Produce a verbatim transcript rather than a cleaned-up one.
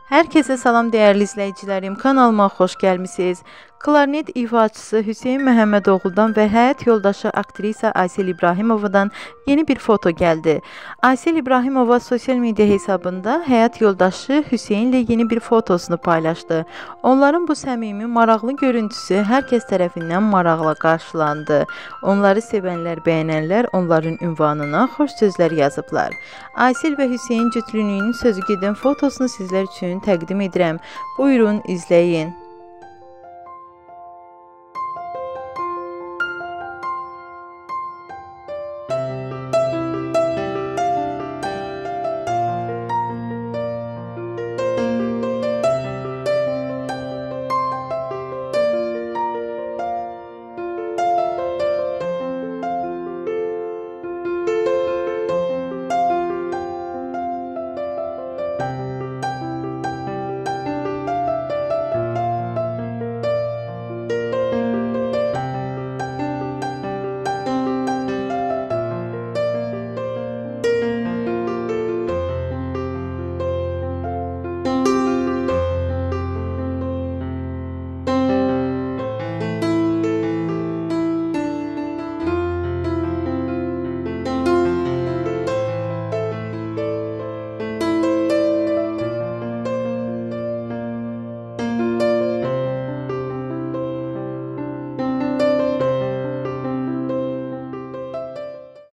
Herkese salam değerli izleyicilerim, kanalıma hoş gəlmisiniz. Klarnet ifaçısı Hüseyin Məhəmmədoğlu'dan ve həyat yoldaşı aktrisa Aysel İbrahimovadan yeni bir foto geldi. Aysel İbrahimova sosyal medya hesabında həyat yoldaşı Hüseyin ile yeni bir fotosunu paylaştı. Onların bu səmimi, maraqlı görüntüsü herkes tarafından maraqla karşılandı. Onları sevenler, beğenenler onların ünvanına hoş sözler yazıblar. Aysel ve Hüseyin cütlüğünün sözü gedən fotosunu sizler üçün təqdim edirəm. Buyurun, izləyin.